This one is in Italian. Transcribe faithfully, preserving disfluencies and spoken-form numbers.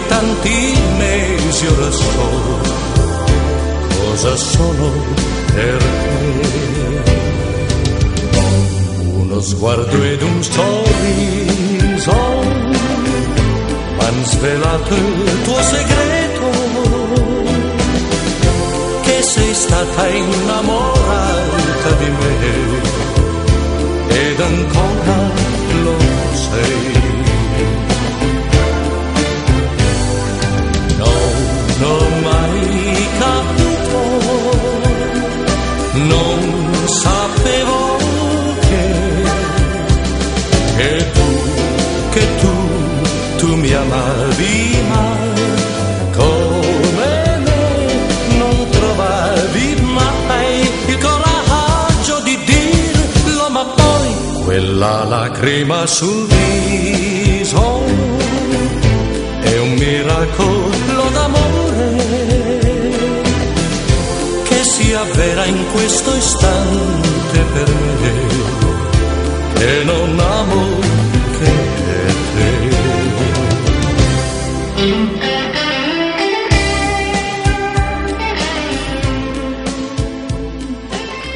tanti mesi ora so cosa sono per te. Uno sguardo ed un sorriso m'han svelato il tuo segreto, che sei stata innamorata di me ed ancora lo sei. Non ho mai capito, non sapevo che, che tu, che tu, tu mi amavi, ma come me non trovavi mai il coraggio di dirlo, ma poi quella lacrima sul viso è un miracolo d'amore che si avvera in questo istante per me, che non amo